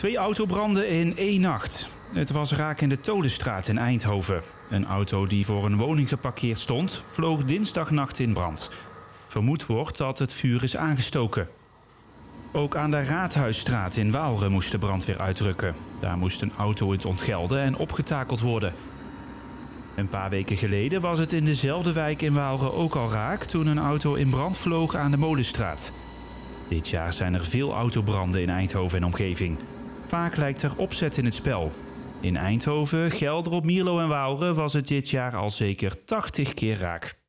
2 autobranden in 1 nacht. Het was raak in de Tolenstraat in Eindhoven. Een auto die voor een woning geparkeerd stond, vloog dinsdagnacht in brand. Vermoed wordt dat het vuur is aangestoken. Ook aan de Raadhuisstraat in Waalre moest de brandweer uitrukken. Daar moest een auto het ontgelden en opgetakeld worden. Een paar weken geleden was het in dezelfde wijk in Waalre ook al raak toen een auto in brand vloog aan de Molenstraat. Dit jaar zijn er veel autobranden in Eindhoven en omgeving. Vaak lijkt er opzet in het spel. In Eindhoven, Gelderop, Mierlo en Waalre was het dit jaar al zeker 80 keer raak.